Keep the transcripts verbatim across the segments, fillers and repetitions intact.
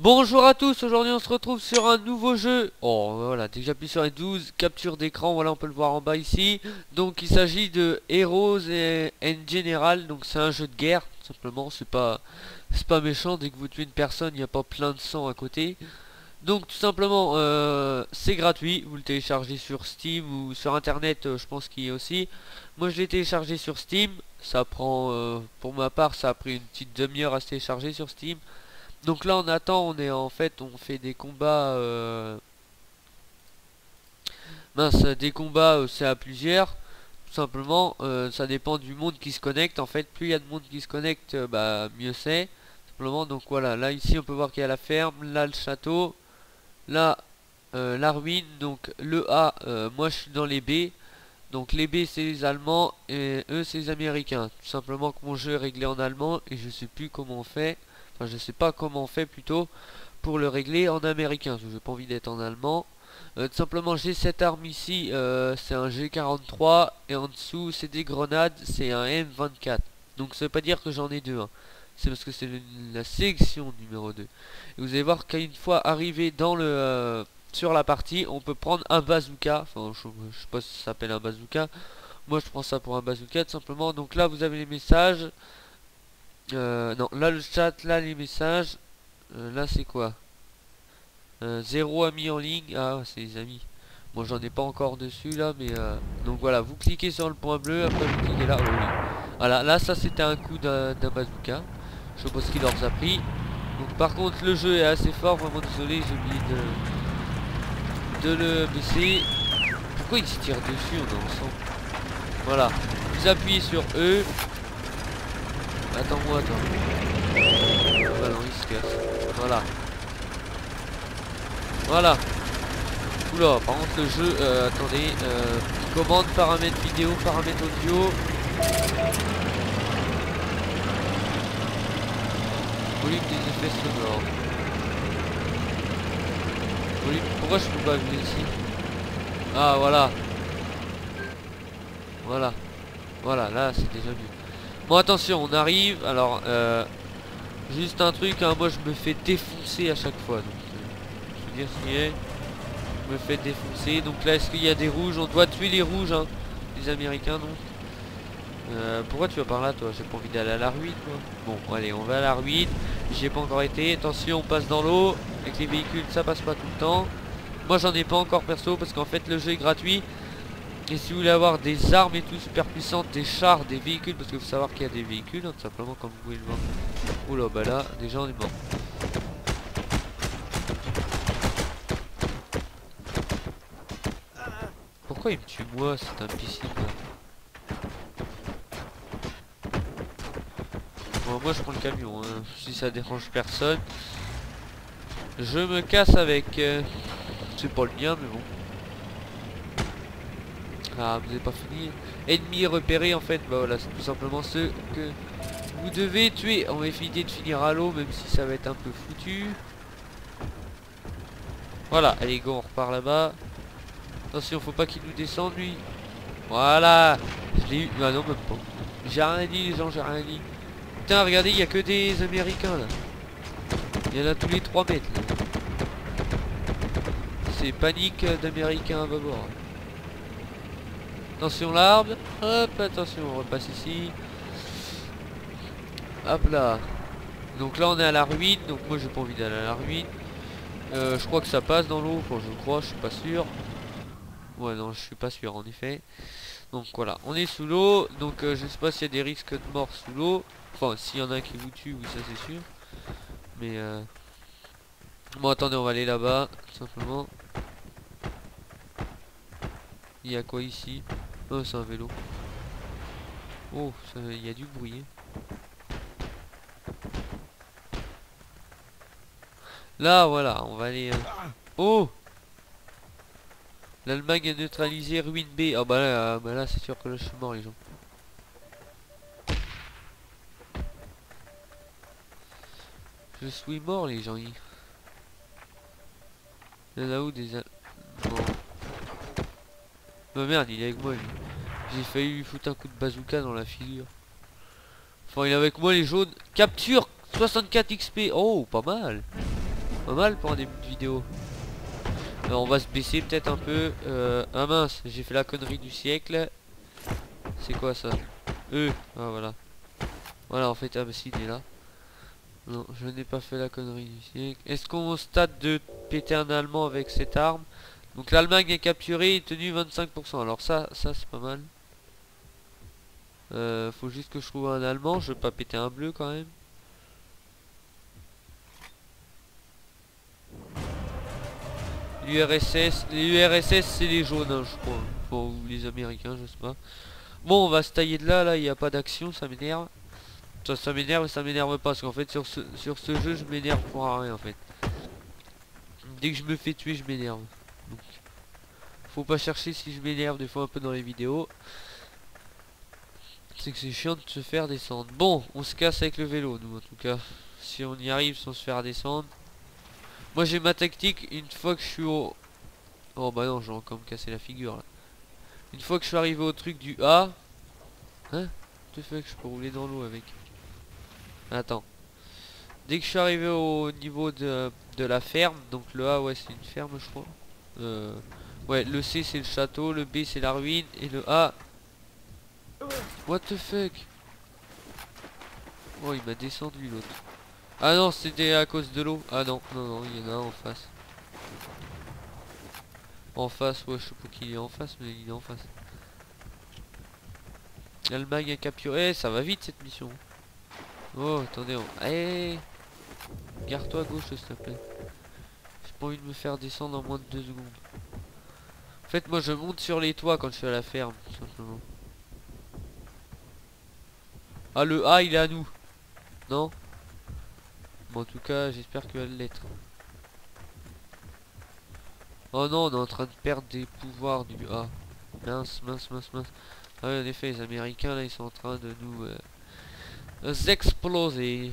Bonjour à tous, aujourd'hui on se retrouve sur un nouveau jeu. Oh voilà, dès que j'appuie sur les douze, capture d'écran, voilà on peut le voir en bas ici. Donc il s'agit de Heroes et en General, donc c'est un jeu de guerre, tout simplement, c'est pas c'est pas méchant, dès que vous tuez une personne, il n'y a pas plein de sang à côté. Donc tout simplement, euh, c'est gratuit, vous le téléchargez sur Steam ou sur internet, euh, je pense qu'il y a aussi. Moi je l'ai téléchargé sur Steam, ça prend, euh, pour ma part ça a pris une petite demi-heure à se télécharger sur Steam. Donc là on attend, on est en fait, on fait des combats, euh... mince, des combats euh, c'est à plusieurs, tout simplement, euh, ça dépend du monde qui se connecte, en fait, plus il y a de monde qui se connecte, euh, bah mieux c'est, simplement, donc voilà, là ici on peut voir qu'il y a la ferme, là le château, là euh, la ruine, donc le A, euh, moi je suis dans les B, donc les B c'est les Allemands et eux c'est les Américains, tout simplement que mon jeu est réglé en allemand et je sais plus comment on fait. Enfin, je sais pas comment on fait plutôt pour le régler en américain, parce que j'ai pas envie d'être en allemand. Euh, tout simplement, j'ai cette arme ici, euh, c'est un G quarante-trois, et en dessous, c'est des grenades, c'est un M vingt-quatre. Donc, ça veut pas dire que j'en ai deux, hein. C'est parce que c'est la sélection numéro deux. Et vous allez voir qu'une fois arrivé dans le euh, sur la partie, on peut prendre un bazooka. Enfin, je, je sais pas si ça s'appelle un bazooka. Moi, je prends ça pour un bazooka, tout simplement. Donc là, vous avez les messages. Euh, non, là le chat, là les messages. Euh, là c'est quoi? euh, Zéro amis en ligne. Ah, c'est les amis. Moi j'en ai pas encore dessus là, mais euh, donc voilà, vous cliquez sur le point bleu, après vous cliquez là. Oh, oui. Voilà, là ça c'était un coup d'un bazooka. Je sais pas ce qu'il leur a pris. Donc par contre le jeu est assez fort, vraiment désolé, j'ai oublié de, de le baisser. Pourquoi ils se tirent dessus? On est ensemble. Voilà, vous appuyez sur E. Attends-moi, attends. Voilà, il se casse. Voilà. Voilà. Oula, par contre le jeu, euh, attendez, euh, commande, paramètres vidéo, paramètres audio. Volume des effets sonores. Volume, pourquoi je peux pas venir ici? Ah voilà. Voilà. Voilà, là c'est déjà mieux. Bon attention, on arrive, alors euh, juste un truc, hein, moi je me fais défoncer à chaque fois, donc euh, je veux dire ce qu'il y a. Je me fais défoncer, donc là est-ce qu'il y a des rouges? On doit tuer les rouges, hein, les américains donc. Euh, pourquoi tu vas par là toi? J'ai pas envie d'aller à la ruine moi. Bon allez, on va à la ruine, j'y ai pas encore été, attention on passe dans l'eau, avec les véhicules ça passe pas tout le temps. Moi j'en ai pas encore perso parce qu'en fait le jeu est gratuit. Et si vous voulez avoir des armes et tout super puissantes, des chars, des véhicules, parce qu'il faut savoir qu'il y a des véhicules, hein, tout simplement comme vous pouvez le voir. Oula, bah là, déjà on est mort. Pourquoi il me tue moi, c'est imbécile là. Bon, moi je prends le camion, hein, si ça dérange personne. Je me casse avec. Euh... C'est pas le mien, mais bon. Ah, vous n'avez pas fini. Ennemis repérés en fait, bah voilà, c'est tout simplement ceux que vous devez tuer. On va éviter de finir à l'eau, même si ça va être un peu foutu. Voilà, allez go, on repart là-bas. Attention, faut pas qu'il nous descende lui. Voilà, je l'ai eu. Ah non, même pas. J'ai rien dit les gens, j'ai rien dit. Putain, regardez, il y a que des Américains là. Il y en a tous les trois mètres là. C'est panique d'Américains à bord. Attention l'arbre. Hop, attention, on repasse ici. Hop là. Donc là on est à la ruine. Donc moi j'ai pas envie d'aller à la ruine. euh, Je crois que ça passe dans l'eau. Enfin je crois, je suis pas sûr. Ouais non, je suis pas sûr en effet. Donc voilà, on est sous l'eau. Donc euh, je sais pas s'il y a des risques de mort sous l'eau. Enfin s'il y en a un qui vous tue, oui ça c'est sûr. Mais euh... bon attendez, on va aller là-bas. Tout simplement. Il y a quoi ici? Oh c'est un vélo. Oh, il y a du bruit. Là, voilà, on va aller... Euh... Oh! L'Allemagne a neutralisé ruine B. Oh bah là, euh, bah là c'est sûr que là je suis mort les gens. Je suis mort les gens. Il y en a où des... Bon. Oh merde, il est avec moi lui. J'ai failli lui foutre un coup de bazooka dans la figure. Enfin il est avec moi les jaunes. Capture soixante-quatre X P. Oh pas mal. Pas mal pour un début de vidéo. Alors on va se baisser peut-être un peu. Euh, ah mince, j'ai fait la connerie du siècle. C'est quoi ça? Euh, ah voilà. Voilà en fait, ah bah si il est là. Non, je n'ai pas fait la connerie du siècle. Est-ce qu'on constate de péter un Allemand avec cette arme? Donc l'Allemagne est capturée et tenue vingt-cinq pour cent. Alors ça, ça c'est pas mal. Euh, faut juste que je trouve un Allemand. Je veux pas péter un bleu quand même. L'U R S S, les U R S S c'est les jaunes hein, je crois. Bon, ou les Américains, je sais pas. Bon, on va se tailler de là, là il n'y a pas d'action, ça m'énerve. Ça, ça m'énerve et ça m'énerve pas parce qu'en fait sur ce, sur ce jeu je m'énerve pour rien en fait. Dès que je me fais tuer je m'énerve. Donc faut pas chercher si je m'énerve des fois un peu dans les vidéos. C'est que c'est chiant de se faire descendre. Bon, on se casse avec le vélo nous en tout cas. Si on y arrive sans se faire descendre. Moi j'ai ma tactique une fois que je suis au... Oh bah non, je vais encore me casser la figure là. Une fois que je suis arrivé au truc du A. Hein? Tu fais que je peux rouler dans l'eau avec. Attends. Dès que je suis arrivé au niveau de, de la ferme, donc le A ouais c'est une ferme je crois. Euh, ouais le C c'est le château, le B c'est la ruine et le A... What the fuck? Oh il m'a descendu l'autre. Ah non c'était à cause de l'eau. Ah non, non non il y en a un en face. En face, ouais je sais pas qui est en face mais il est en face. L'Allemagne a capturé, ça va vite cette mission. Oh attendez, on... Hey, garde-toi à gauche s'il te plaît. J'ai pas envie de me faire descendre en moins de deux secondes. En fait moi je monte sur les toits quand je suis à la ferme tout simplement. Ah le A il est à nous. Non? Bon en tout cas j'espère qu'il va l'être. Oh non on est en train de perdre des pouvoirs du A. Mince mince mince mince. Ah oui en effet les Américains là ils sont en train de nous euh, exploser.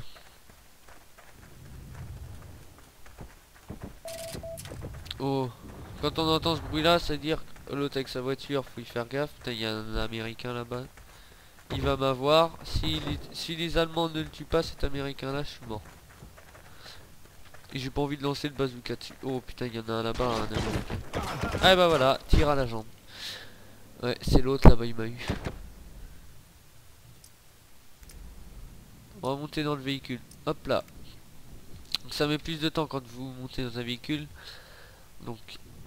Oh, quand on entend ce bruit là, c'est à dire que l'autre avec sa voiture, faut y faire gaffe. Putain, il y a un Américain là-bas. Il va m'avoir. Si les, si les Allemands ne le tuent pas, cet Américain là, je suis mort. Et j'ai pas envie de lancer le bazooka dessus. Oh putain, il y en a un là-bas, un Américain. Ah bah voilà, tire à la jambe. Ouais, c'est l'autre là-bas, il m'a eu. On va monter dans le véhicule. Hop là. Donc ça met plus de temps quand vous montez dans un véhicule. Donc...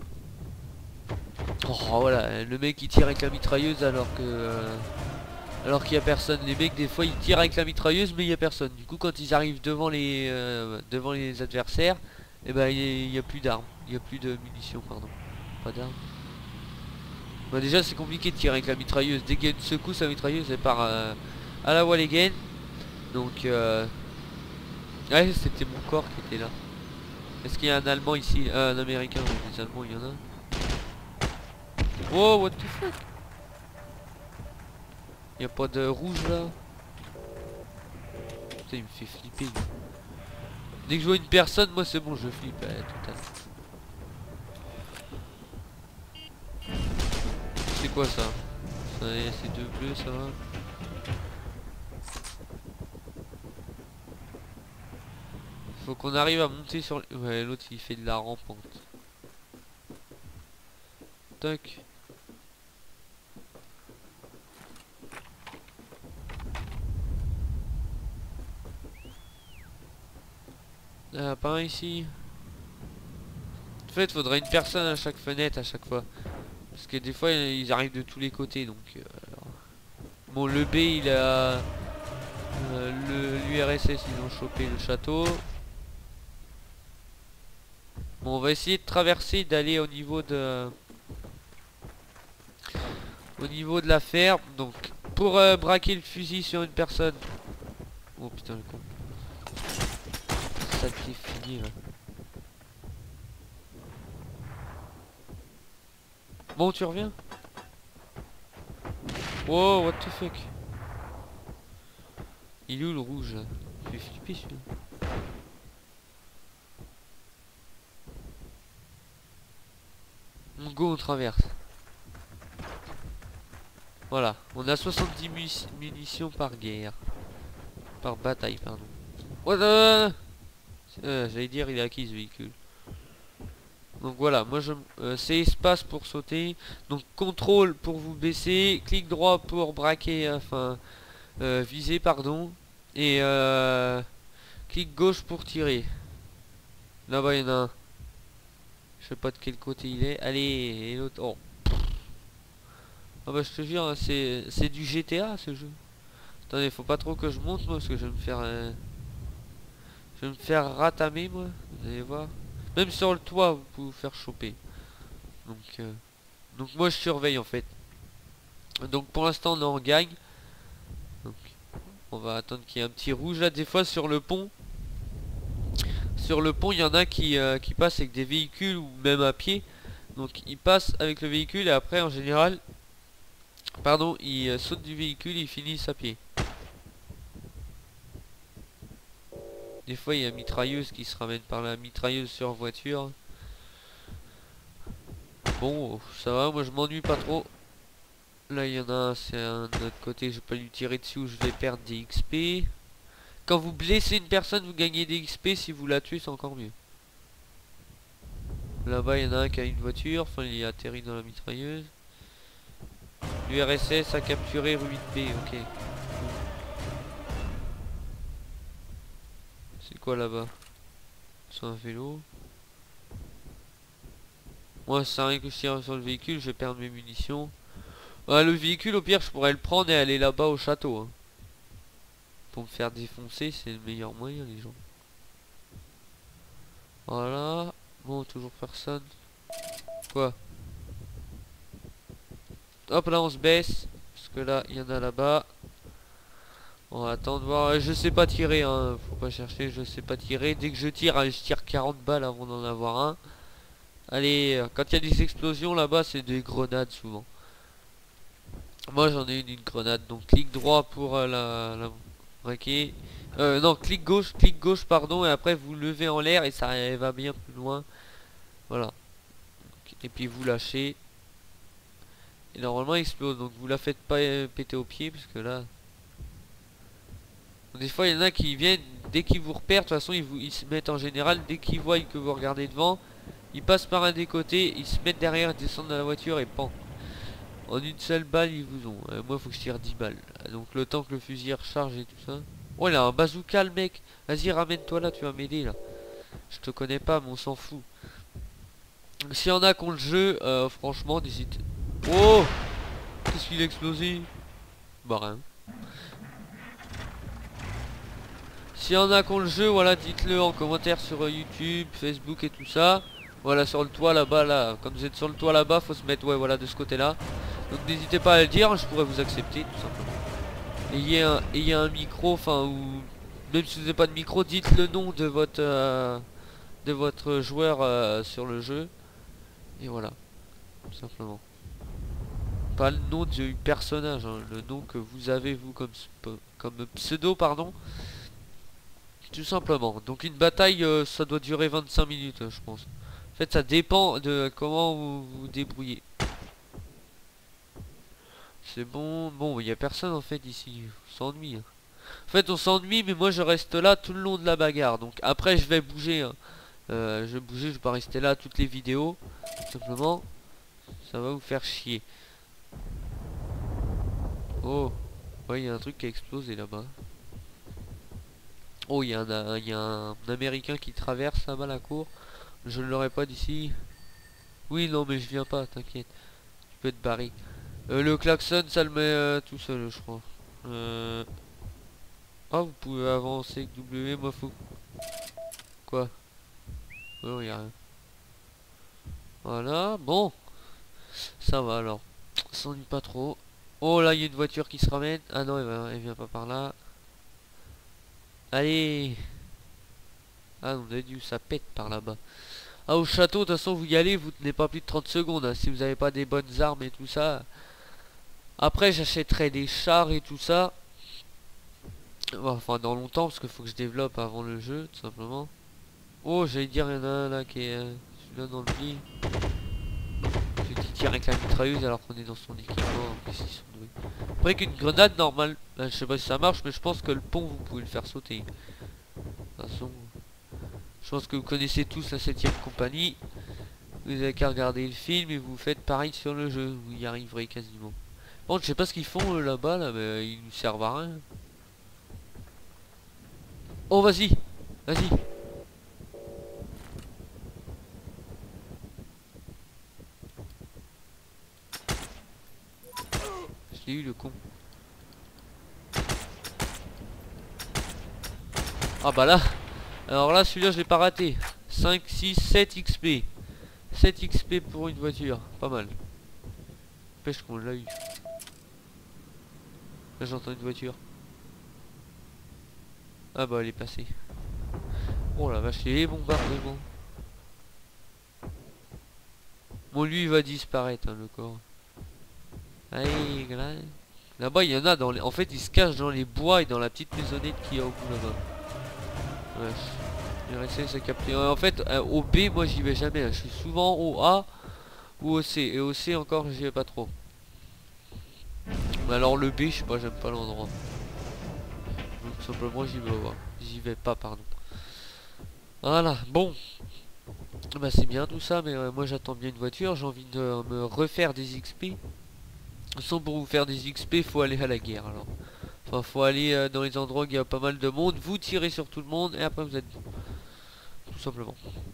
Oh voilà, le mec il tire avec la mitrailleuse alors que... Euh, alors qu'il y a personne. Les mecs des fois ils tirent avec la mitrailleuse mais il y a personne. Du coup quand ils arrivent devant les euh, devant les adversaires, et eh ben il n'y a plus d'armes. Il n'y a plus de munitions, pardon. Pas d'armes. Bah déjà c'est compliqué de tirer avec la mitrailleuse. Dès qu'il y a une secousse, la mitrailleuse elle part euh, à la wall again. Donc euh... ouais c'était mon corps qui était là. Est-ce qu'il y a un Allemand ici? euh, Un Américain, oui, des Allemands il y en a. Oh what the fuck? Y a pas de rouge là? Putain il me fait flipper lui. Dès que je vois une personne moi c'est bon je flippe euh, total. C'est quoi ça? C'est deux bleus ça va? Faut qu'on arrive à monter sur... Ouais l'autre il fait de la rampante. Tac. Ah, pas un ici. En fait, faudrait une personne à chaque fenêtre à chaque fois. Parce que des fois, ils arrivent de tous les côtés. Donc, euh, bon, le B, il a... Euh, le l'U R S S, ils ont chopé le château. Bon, on va essayer de traverser, d'aller au niveau de... Au niveau de la ferme. Donc, pour euh, braquer le fusil sur une personne. Oh putain, le con. Ça t'est fini, là. Bon, tu reviens? Wow, what the fuck? Il est où le rouge là? Je vais flipper celui-là. On go, on traverse. Voilà, on a soixante-dix munitions par guerre. Par bataille, pardon. What the... Euh, J'allais dire, il est acquis ce véhicule. Donc voilà, moi je euh, c'est espace pour sauter. Donc contrôle pour vous baisser, clic droit pour braquer, enfin euh, viser pardon. Et euh, clic gauche pour tirer. Là-bas il y en a un. Je sais pas de quel côté il est. Allez, et l'autre. Oh. Ah bah je te jure, hein, c'est c'est du G T A ce jeu. Attendez, faut pas trop que je monte moi parce que je vais me faire euh, je vais me faire ratamer moi. Vous allez voir. Même sur le toit vous pouvez vous faire choper. Donc euh, donc moi je surveille en fait. Donc pour l'instant on en gagne. Donc on va attendre qu'il y ait un petit rouge là. Des fois sur le pont. Sur le pont il y en a qui, euh, qui passent avec des véhicules ou même à pied. Donc ils passent avec le véhicule et après en général. Pardon, ils euh, sautent du véhicule et ils finissent à pied. Des fois il y a une mitrailleuse qui se ramène par la mitrailleuse sur voiture. Bon ça va, moi je m'ennuie pas trop. Là il y en a un, c'est un autre côté, je vais pas lui tirer dessus ou je vais perdre des X P. Quand vous blessez une personne vous gagnez des X P, si vous la tuez c'est encore mieux. Là-bas il y en a un qui a une voiture, enfin il est atterri dans la mitrailleuse. L'U R S S a capturé Ruby B, ok. C'est quoi là-bas? C'est un vélo. Moi ça rien que je tire sur le véhicule, je vais perdre mes munitions. Ah, le véhicule au pire je pourrais le prendre et aller là-bas au château hein. Pour me faire défoncer c'est le meilleur moyen les gens. Voilà. Bon toujours personne. Quoi? Hop là on se baisse. Parce que là il y en a là-bas. On va attendre voir. Je sais pas tirer hein. Faut pas chercher, je sais pas tirer. Dès que je tire, hein, je tire quarante balles avant d'en avoir un. Allez, quand il y a des explosions là-bas c'est des grenades souvent. Moi j'en ai une, une grenade. Donc clic droit pour euh, la, la braquer. Euh, non, clic gauche, clic gauche pardon. Et après vous levez en l'air et ça va bien plus loin. Voilà. Et puis vous lâchez. Et normalement il explose. Donc vous la faites pas euh, péter au pied. Parce que là... Des fois il y en a qui viennent. Dès qu'ils vous repèrent. De toute façon ils, vous, ils se mettent en général. Dès qu'ils voient que vous regardez devant. Ils passent par un des côtés. Ils se mettent derrière. Ils descendent de la voiture. Et pan. En une seule balle ils vous ont. Euh, moi faut que je tire dix balles. Donc le temps que le fusil recharge et tout ça. Oh il a un bazooka le mec. Vas-y ramène-toi là. Tu vas m'aider là. Je te connais pas mais on s'en fout. S'il y en a qui ont le jeu, euh, franchement, n'hésite. Oh! Qu'est-ce qu'il a explosé? Bah rien. S'il y en a qui ont le jeu, voilà, dites-le en commentaire sur euh, YouTube, Facebook et tout ça. Voilà, sur le toit là-bas, là. Quand vous êtes sur le toit là-bas, faut se mettre, ouais, voilà, de ce côté-là. Donc n'hésitez pas à le dire, je pourrais vous accepter, tout simplement. Ayez un, ayez un micro, enfin, ou... Même si vous n'avez pas de micro, dites le nom de votre... Euh, de votre joueur euh, sur le jeu. Et voilà, tout simplement. Pas le nom du personnage, hein, le nom que vous avez vous comme, comme pseudo, pardon. Tout simplement. Donc une bataille, euh, ça doit durer vingt-cinq minutes, je pense. En fait, ça dépend de comment vous vous débrouillez. C'est bon. Bon, il n'y a personne en fait ici. On s'ennuie. Hein. En fait, on s'ennuie, mais moi je reste là tout le long de la bagarre. Donc après, je vais bouger. Hein. Euh, je vais bouger, je vais pas rester là toutes les vidéos. Tout simplement. Ça va vous faire chier. Oh, ouais, il y a un truc qui a explosé là-bas. Oh, il y, y a un américain qui traverse là-bas la cour. Je ne l'aurais pas d'ici. Oui, non, mais je viens pas, t'inquiète. Tu peux te barrer. Euh, le klaxon, ça le met euh, tout seul, je crois. Euh... Ah, vous pouvez avancer avec W, moi faut... Quoi? Oh, y a rien. Voilà, bon. Ça va alors. On s'ennuie pas trop. Oh, là, il y a une voiture qui se ramène. Ah non, elle, va, elle vient pas par là. Allez. Ah non, dit ça pète par là-bas. Ah au château, de toute façon vous y allez, vous tenez pas plus de trente secondes hein, si vous n'avez pas des bonnes armes et tout ça. Après j'achèterai des chars et tout ça. Enfin dans longtemps parce qu'il faut que je développe avant le jeu tout simplement. Oh j'allais dire il y en a un là qui est euh, celui-là dans le lit. Celui qui tire avec la mitrailleuse alors qu'on est dans son équipement. En plus, ils sont doués. Après qu'une grenade normale, ben, je sais pas si ça marche mais je pense que le pont vous pouvez le faire sauter. De toute façon. Je pense que vous connaissez tous la septième compagnie. Vous avez qu'à regarder le film et vous faites pareil sur le jeu. Vous y arriverez quasiment. Bon, je sais pas ce qu'ils font euh, là-bas, là, mais euh, ils nous servent à rien. Oh, vas-y. Vas-y. Je l'ai eu, le con. Ah bah là. Alors là, celui-là, je l'ai pas raté. cinq, six, sept X P. sept X P pour une voiture. Pas mal. Pêche qu'on l'a eu. Là, j'entends une voiture. Ah bah, elle est passée. Oh la vache, les bombardements. Bon, lui, il va disparaître, hein, le corps. Allez, là. Là-bas, il y en a dans les... En fait, il se cache dans les bois et dans la petite maisonnette qu'il y a au bout là-bas. Ouais. Il restait sa capter. En fait, euh, au B, moi, j'y vais jamais. Hein. Je suis souvent au A ou au C. Et au C, encore, j'y vais pas trop. Mais alors, le B, je sais pas, j'aime pas l'endroit. Donc, tout simplement, j'y vais pas. J'y vais pas, pardon. Voilà, bon. Bah, c'est bien tout ça, mais euh, moi, j'attends bien une voiture. J'ai envie de euh, me refaire des X P. De toute façon, pour vous faire des X P, faut aller à la guerre alors. Enfin, faut aller euh, dans les endroits où il y a pas mal de monde. Vous tirez sur tout le monde et après vous êtes bon. Tout simplement.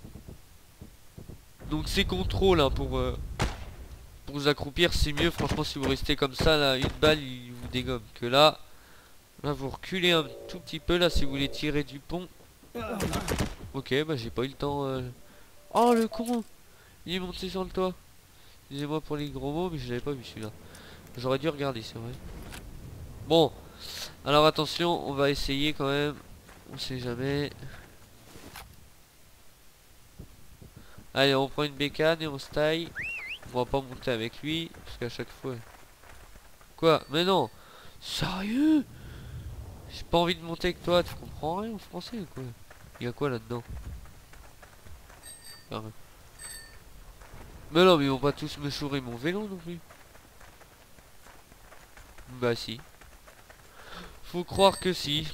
Donc ces contrôles hein, pour, euh, pour vous accroupir, c'est mieux. Franchement, si vous restez comme ça, là, une balle, il vous dégomme. Que là, là, vous reculez un tout petit peu là si vous voulez tirer du pont. Ok, bah j'ai pas eu le temps. Euh... Oh le con, il est monté sur le toit. Excusez-moi pour les gros mots, mais je l'avais pas vu celui-là. J'aurais dû regarder, c'est vrai. Bon, alors attention, on va essayer quand même. On sait jamais. Allez, on prend une bécane et on se taille. On va pas monter avec lui, parce qu'à chaque fois... Quoi? Mais non! Sérieux? J'ai pas envie de monter avec toi, tu comprends rien en français ou quoi? Il y a quoi là-dedans? Ah ouais. Mais non, mais ils vont pas tous me chourer mon vélo non plus. Bah si. Faut croire que si.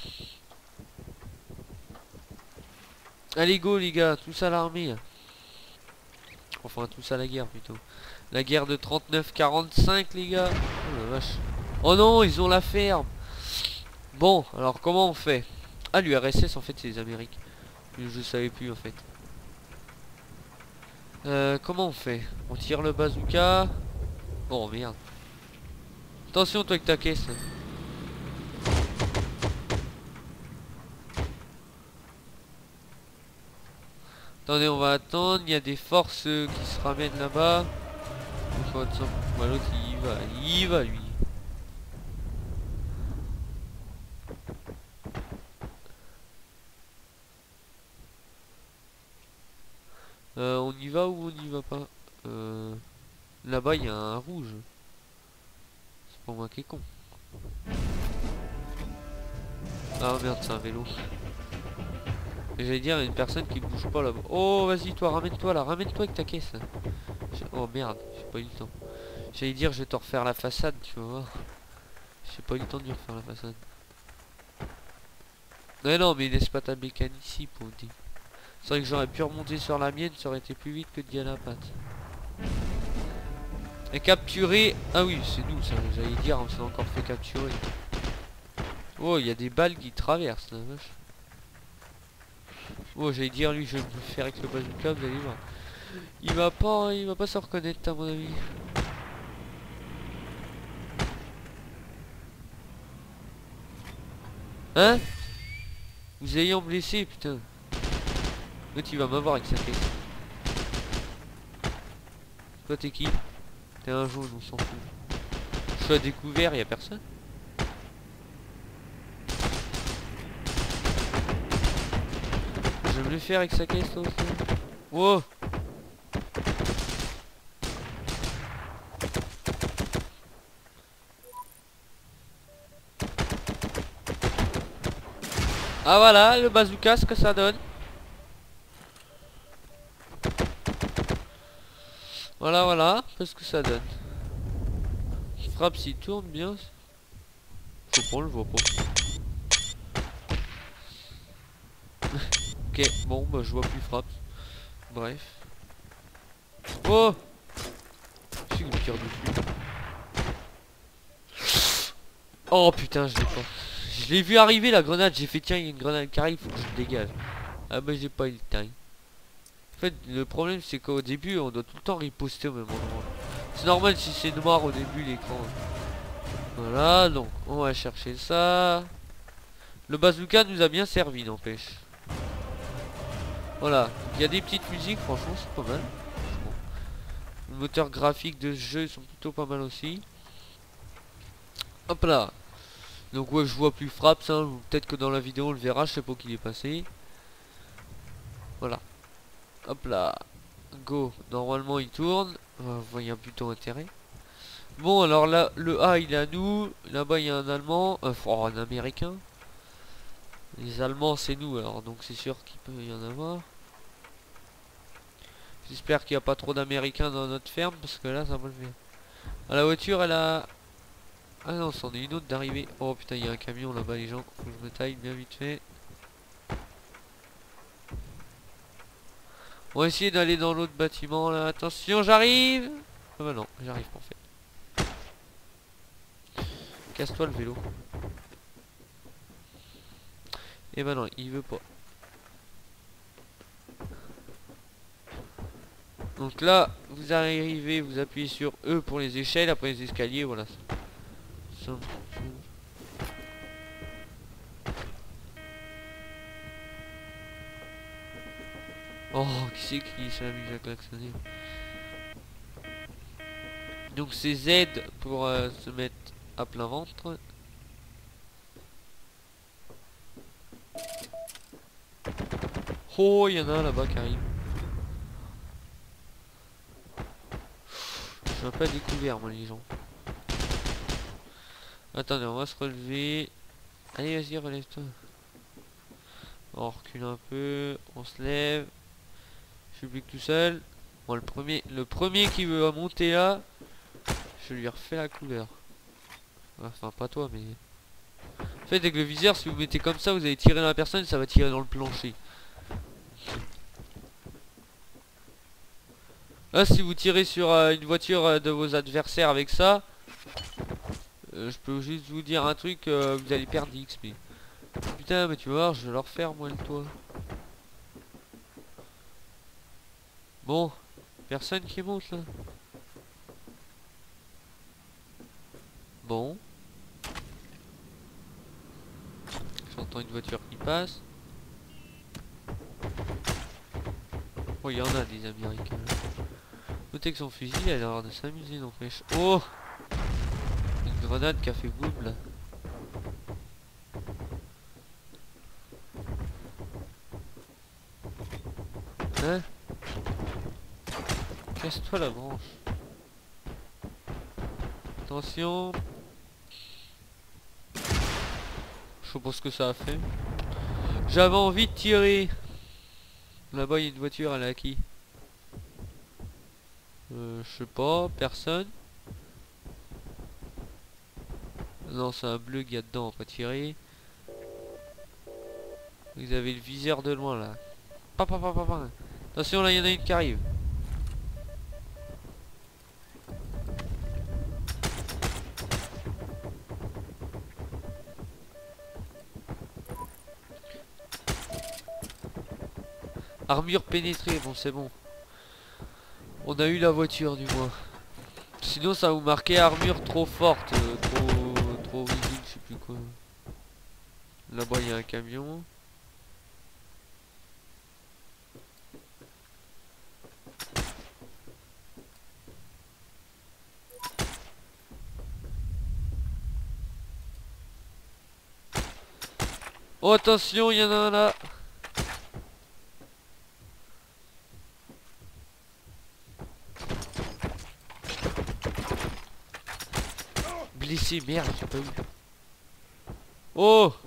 Allez go les gars, tous à l'armée. Enfin tous à la guerre plutôt. La guerre de trente-neuf quarante-cinq les gars. Oh la vache. Oh non, ils ont la ferme. Bon, alors comment on fait? Ah, l'U R S S en fait c'est les Amériques. Je savais plus en fait. Euh, comment on fait? On tire le bazooka. Oh merde. Attention toi avec ta caisse. Attendez, on va attendre. Il y a des forces euh, qui se ramènent là-bas. Bah, l'autre il y va, il y va lui. Euh, on y va ou on y va pas? euh, Là-bas il y a un rouge. C'est pas moi qui est con. Ah merde, c'est un vélo. J'allais dire, il y a une personne qui bouge pas là-bas. Oh, vas-y, toi, ramène-toi là, ramène-toi avec ta caisse. Oh merde, j'ai pas eu le temps. J'allais dire, je vais te refaire la façade, tu vas voir. J'ai pas eu le temps de lui refaire la façade. Non, non, mais laisse pas ta bécane ici, pour dire. C'est vrai que j'aurais pu remonter sur la mienne, ça aurait été plus vite que de gagner la patte. Et capturer. Ah oui, c'est nous, ça, j'allais dire, on s'est encore fait capturer. Oh, il y a des balles qui traversent, la vache. Oh, j'allais dire, lui, je vais me faire avec le bazooka, vous allez voir. Il va pas, il va pas se reconnaître, à mon avis. Hein? Vous ayant blessé, putain. L'autre, il va m'avoir avec sa caisse. Toi, t'es qui? T'es un jaune, on s'en fout. Je suis à découvert, y a personne. Je vais me le faire avec sa caisse, toi aussi. Wow! Ah voilà, le bazooka, ce que ça donne. Voilà, voilà, qu'est-ce que ça donne. Je frappe s'il tourne bien. Faut pas, on le voit pas. Ok, Ok, bon bah je vois plus frappe. Bref. Oh, je sais qu'il me tire dessus. Oh putain, je l'ai pas. Je l'ai vu arriver la grenade, j'ai fait tiens, il y a une grenade qui arrive, faut que je le dégage. Ah bah j'ai pas eu le temps. En fait, le problème c'est qu'au début, on doit tout le temps riposter au même endroit. C'est normal si c'est noir au début l'écran. Voilà, donc on va chercher ça. Le bazooka nous a bien servi, n'empêche. Voilà, il y a des petites musiques, franchement c'est pas mal. Le moteur graphique de ce jeu, ils sont plutôt pas mal aussi. Hop là. Donc ouais, je vois plus frappe ça, peut-être que dans la vidéo on le verra, je sais pas qu'il est passé. Voilà. Hop là. Go. Normalement il tourne. Vous voyez plutôt intérêt. Bon alors là, le A il est à nous. Là-bas il y a un Allemand. Euh, oh, un Américain. Les Allemands c'est nous alors, donc c'est sûr qu'il peut y en avoir. J'espère qu'il n'y a pas trop d'Américains dans notre ferme, parce que là ça va le faire. Ah, la voiture elle a... Ah non, c'en est une autre d'arriver. Oh putain, il y a un camion là-bas les gens. Faut que je me taille bien vite fait. On va essayer d'aller dans l'autre bâtiment là. Attention, j'arrive. Ah bah non, j'arrive pas en fait. Casse-toi le vélo. Et bah non, il veut pas. Donc là, vous arrivez, vous appuyez sur E pour les échelles, après les escaliers, voilà. Ça. Oh, qui c'est qui s'amuse à klaxonner? Donc c'est Z pour euh, se mettre à plein ventre. Oh, il y en a un là-bas qui arrive. Je suis un peu découvert moi les gens. Attendez, on va se relever. Allez, vas-y, relève-toi. On recule un peu, on se lève. Je suis plus que tout seul. Bon, le premier, le premier qui veut monter là, je lui refais la couleur. Enfin, pas toi, mais... En fait, avec le viseur, si vous mettez comme ça, vous allez tirer dans la personne, ça va tirer dans le plancher. Là, si vous tirez sur euh, une voiture euh, de vos adversaires avec ça, euh, je peux juste vous dire un truc, euh, vous allez perdre X P. Putain, mais tu vas voir, je vais leur faire moi le toit. Bon, personne qui monte là. Bon. J'entends une voiture qui passe. Oh, il y en a des Américains. Notez que son fusil, elle a l'air de s'amuser, n'empêche. Oh, une grenade qui a fait boum là. Hein? Casse-toi la branche. Attention. Je sais pas ce que ça a fait. J'avais envie de tirer. Là-bas il y a une voiture, elle est à qui? Euh, je sais pas, personne. Non, c'est un bleu qu'il y a dedans, on va tirer. Vous avez le viseur de loin là. Pa, pa, pa, pa, pa. Attention, là il y en a une qui arrive. Armure pénétrée, bon c'est bon. On a eu la voiture du moins. Sinon ça vous marquait armure trop forte, euh, trop trop visible, je sais plus quoi. Là-bas il y a un camion. Oh attention, il y en a un là. Blessé, merde, j'ai pas vu. Oh,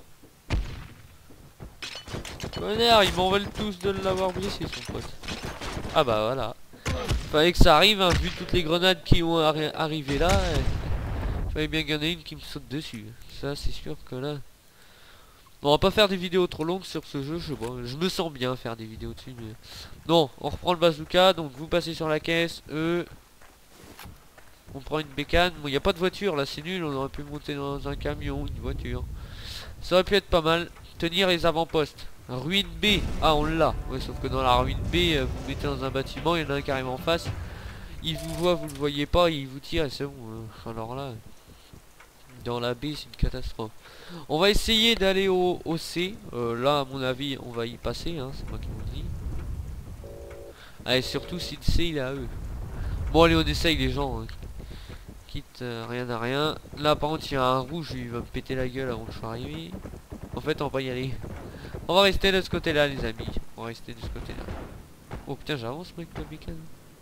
connard, ils m'en veulent tous de l'avoir blessé son pote. Ah bah voilà. Fallait que ça arrive, hein, vu toutes les grenades qui ont arri arrivé là. Euh, fallait bien qu'il y en ait une qui me saute dessus. Ça c'est sûr que là. On va pas faire des vidéos trop longues sur ce jeu, je sais pas. Je me sens bien faire des vidéos dessus, mais... Non, on reprend le bazooka, donc vous passez sur la caisse, eux... On prend une bécane. Bon, il n'y a pas de voiture, là, c'est nul. On aurait pu monter dans un camion, une voiture. Ça aurait pu être pas mal. Tenir les avant-postes. Ruine B. Ah, on l'a. Ouais, sauf que dans la ruine B, euh, vous mettez dans un bâtiment, il y en a un qui arrive en face. Il vous voit, vous le voyez pas, il vous tire et c'est bon. Euh, alors là... Dans la B, c'est une catastrophe. On va essayer d'aller au, au C. Euh, là, à mon avis, on va y passer. Hein, c'est moi qui vous le dis. Allez, surtout si le C, il est à eux. Bon, allez, on essaye, les gens. Hein. Quitte euh, rien à rien. Là, par contre, il y a un rouge. Il va me péter la gueule avant que je sois arrivé. En fait, on va pas y aller. On va rester de ce côté-là, les amis. On va rester de ce côté-là. Oh putain, j'avance, mec, le bécane.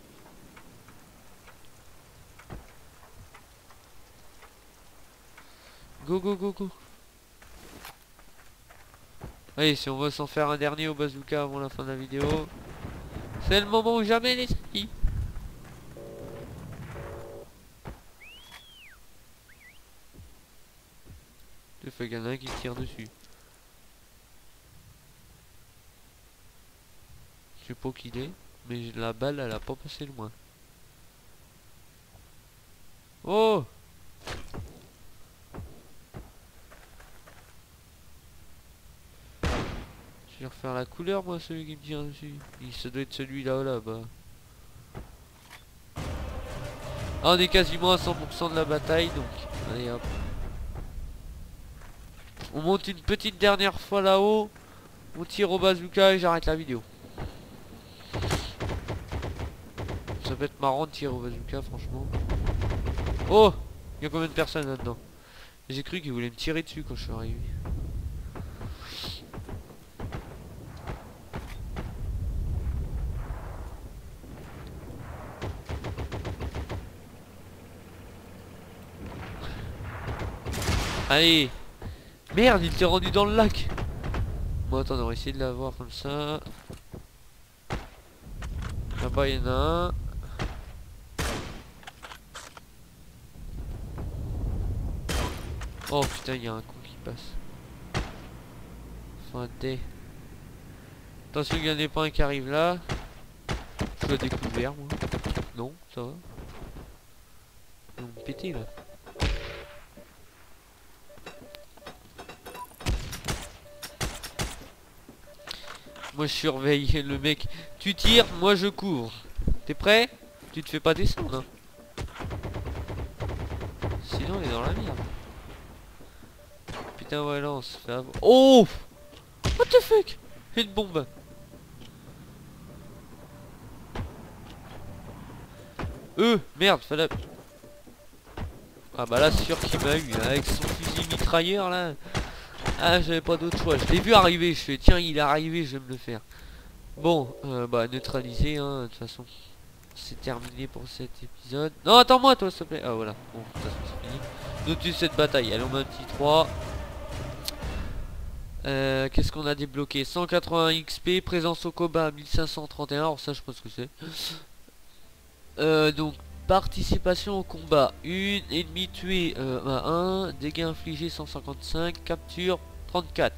Go, go, go, go. Allez, si on veut s'en faire un dernier au bazooka avant la fin de la vidéo, c'est le moment ou jamais, les amis. Il fait qu'il y en a un qui tire dessus. Je sais pas qui il est, mais la balle, elle a pas passé loin. Oh! Je vais refaire la couleur, moi, celui qui me tire dessus. Il se doit être celui-là, là-bas. Ah, on est quasiment à cent pour cent de la bataille, donc allez hop. On monte une petite dernière fois là-haut. On tire au bazooka et j'arrête la vidéo. Ça peut être marrant de tirer au bazooka, franchement. Oh! Il y a combien de personnes là-dedans? J'ai cru qu'ils voulaient me tirer dessus quand je suis arrivé. Allez! Merde, il t'est rendu dans le lac! Bon, attends, on va essayer de l'avoir comme ça. Là-bas, il y en a un. Oh putain, il y a un con qui passe. Enfin, des. Attention, il y en a pas un qui arrive là. Je dois découvert, moi. Non, ça va. Ils vont me péter là. Moi je surveille le mec. Tu tires, moi je cours. T'es prêt? Tu te fais pas descendre hein. Sinon on est dans la merde. Putain ouais là on se fait avoir. Oh! What the fuck? Une bombe. Euh merde, fallait. Ah bah là c'est sûr qu'il m'a eu hein, avec son fusil mitrailleur là. Ah j'avais pas d'autre choix. Je l'ai vu arriver, je fais tiens il est arrivé, je vais me le faire. Bon, euh, bah neutralisé hein, de toute façon. C'est terminé pour cet épisode. Non attends-moi toi s'il te plaît. Ah voilà, bon de toute façon c'est fini. Nous tue cette bataille, allez on met un petit trois. Euh, Qu'est-ce qu'on a débloqué? Cent quatre-vingts X P, présence au combat mille cinq cent trente et un, alors ça je sais pas ce que c'est. Euh, donc participation au combat, une ennemi tué euh, à un, dégâts infligés cent cinquante-cinq, capture trente-quatre.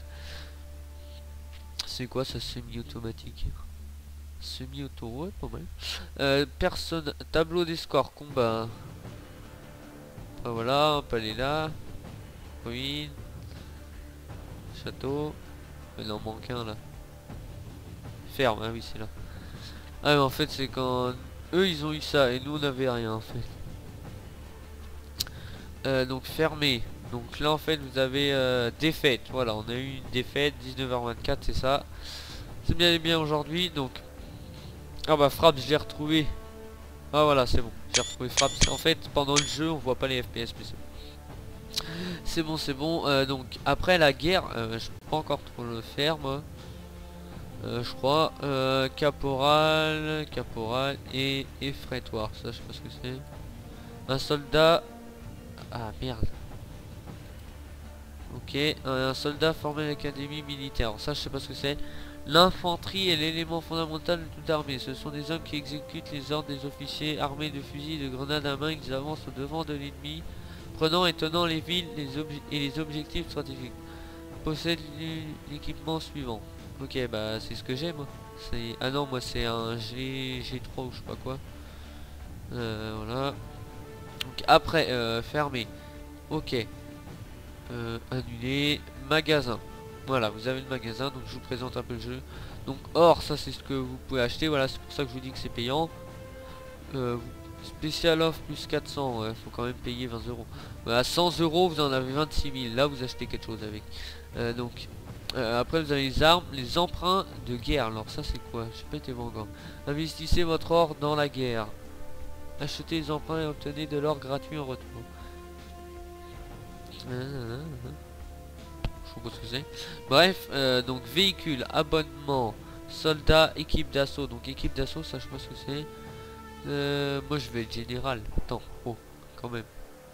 C'est quoi ça, semi-automatique? Semi-auto, ouais, pas mal. Euh, personne, tableau des scores, combat. Ah, voilà, on peut aller là. Ruine. Château. Il en manque un là. Ferme, ah oui c'est là. Ah mais en fait c'est quand eux ils ont eu ça et nous on n'avait rien en fait. Euh, donc fermé. Donc là en fait vous avez euh, défaite. Voilà, on a eu une défaite, dix-neuf heures vingt-quatre, c'est ça. C'est bien et bien aujourd'hui. Donc ah bah frappe je l'ai retrouvé. Ah voilà c'est bon, j'ai retrouvé frappe. En fait pendant le jeu on voit pas les F P S mais c'est bon. C'est bon c'est bon. Euh, donc après la guerre, euh, je peux pas encore trop le faire moi. Euh, je crois euh, caporal, caporal et effratoire. Ça je sais pas ce que c'est. Un soldat. Ah merde. Ok, un soldat formé à l'académie militaire. Alors, ça je sais pas ce que c'est. L'infanterie est l'élément fondamental de toute armée. Ce sont des hommes qui exécutent les ordres des officiers armés de fusils et de grenades à main. Ils avancent au devant de l'ennemi, prenant et tenant les villes les et les objectifs stratégiques. possède l'équipement suivant. Ok, bah c'est ce que j'ai moi. Ah non, moi c'est un G, G3 ou je sais pas quoi. Euh, voilà. Donc après, euh, fermer. Ok. Euh, annuler. Magasin. Voilà, vous avez le magasin, donc je vous présente un peu le jeu. Donc or, ça c'est ce que vous pouvez acheter. Voilà, c'est pour ça que je vous dis que c'est payant. Euh, spécial offre plus quatre cents, ouais, faut quand même payer vingt euros. À cent euros, vous en avez vingt-six mille. Là, vous achetez quelque chose avec. Euh, donc, euh, après, vous avez les armes, les emprunts de guerre. Alors, ça, c'est quoi? Je sais pas été bon encore. Investissez votre or dans la guerre. Achetez les emprunts et obtenez de l'or gratuit en retour. Je sais pas ce que c'est. Bref, euh, donc véhicule, abonnement, soldat, équipe d'assaut. Donc, équipe d'assaut, ça, je sais pas ce que c'est. Euh, moi je vais être général. Attends, oh, quand même.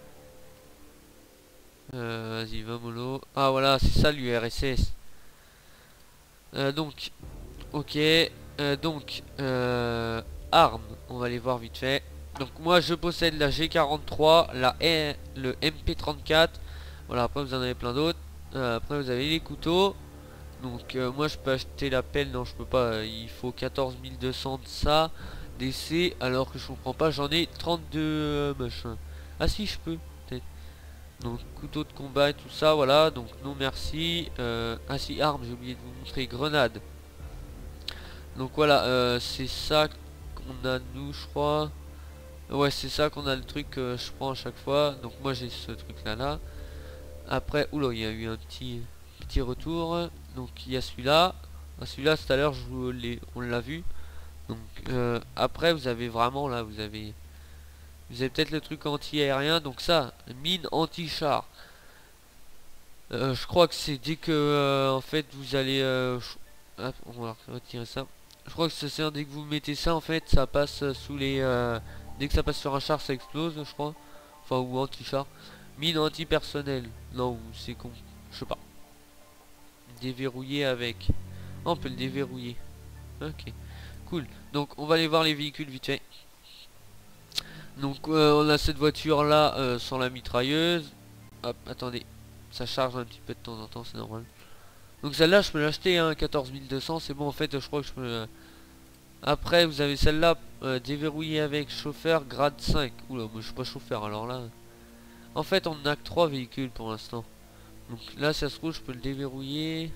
Euh, Vas-y, va mollo. Ah voilà, c'est ça l'U R S S. Euh, donc, ok. Euh, donc, euh, armes, on va les voir vite fait. Donc moi je possède la G quarante-trois, la R, le M P trente-quatre. Voilà, après vous en avez plein d'autres. Euh, après vous avez les couteaux. Donc euh, moi je peux acheter la pelle, non je peux pas, euh, il faut quatorze mille deux cents de ça. D'essai, alors que je comprends pas, j'en ai trente-deux euh, machin. Ah si je peux, peut-être. Donc couteau de combat et tout ça, voilà, donc non merci. Euh, ah si, armes, j'ai oublié de vous montrer, grenade. Donc voilà, euh, c'est ça qu'on a nous je crois. Ouais c'est ça qu'on a le truc que je prends à chaque fois. Donc moi j'ai ce truc là là. Après, oula, il y a eu un petit petit retour. Donc il y a celui-là. Ah, celui-là tout à l'heure je vous l'ai, on l'a vu. Donc euh, après vous avez vraiment là, vous avez vous avez peut-être le truc anti-aérien. Donc ça, mine anti-char. Euh, je crois que c'est dès que euh, en fait vous allez euh, hop, on va retirer ça. Je crois que c'est dès que vous mettez ça en fait ça passe sous les euh, dès que ça passe sur un char ça explose je crois. Enfin ou anti-char. Mine anti-personnel. Non, c'est con. Je sais pas. Déverrouiller avec. Oh, on peut le déverrouiller. Ok. Cool. Donc on va aller voir les véhicules vite fait. Donc euh, on a cette voiture là euh, sans la mitrailleuse. Hop, attendez. Ça charge un petit peu de temps en temps, c'est normal. Donc celle-là je peux l'acheter, hein, quatorze mille deux cents, c'est bon en fait, je crois que je peux... Euh... Après vous avez celle-là, euh, déverrouillée avec chauffeur grade cinq. Oula, moi je suis pas chauffeur alors là. En fait on n'a que trois véhicules pour l'instant. Donc là ça se trouve je peux le déverrouiller.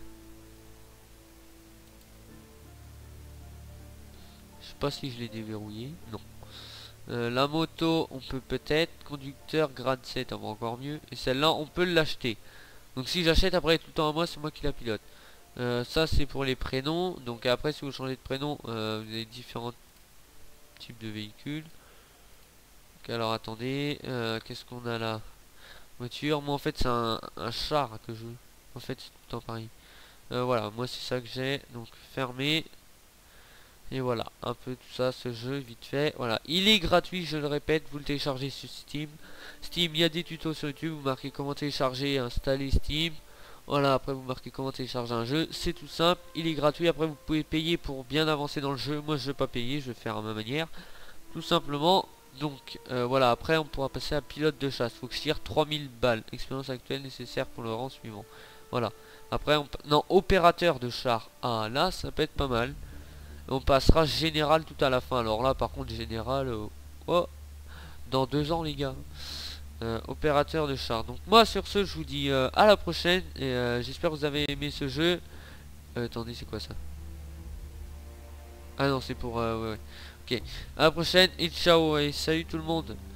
Je sais pas si je l'ai déverrouillé, non. Euh, la moto, on peut peut-être. Conducteur grade sept, on va encore mieux. Et celle-là, on peut l'acheter. Donc si j'achète après tout le temps à moi, c'est moi qui la pilote. Euh, ça, c'est pour les prénoms. Donc après, si vous changez de prénom, euh, vous avez différents types de véhicules. Donc, alors attendez, euh, qu'est-ce qu'on a là? Voiture, moi en fait c'est un, un char que je veux. En fait c'est tout le temps pareil. Euh, voilà, moi c'est ça que j'ai. Donc fermé. Et voilà, un peu tout ça, ce jeu, vite fait. Voilà, il est gratuit, je le répète, vous le téléchargez sur Steam. Steam, il y a des tutos sur YouTube, vous marquez comment télécharger et installer Steam. Voilà, après vous marquez comment télécharger un jeu, c'est tout simple, il est gratuit. Après vous pouvez payer pour bien avancer dans le jeu. Moi je vais pas payer, je vais faire à ma manière, tout simplement. Donc euh, voilà, après on pourra passer à pilote de chasse. Faut que je tire trois mille balles, expérience actuelle nécessaire pour le rang suivant. Voilà, après on... non, opérateur de char. Ah là ça peut être pas mal. On passera général tout à la fin. Alors là par contre général euh, oh, dans deux ans les gars. euh, Opérateur de char. Donc moi sur ce je vous dis euh, à la prochaine. Et euh, j'espère que vous avez aimé ce jeu. euh, Attendez, c'est quoi ça? Ah non, c'est pour euh, ouais, ouais. Ok, à la prochaine et ciao et salut tout le monde.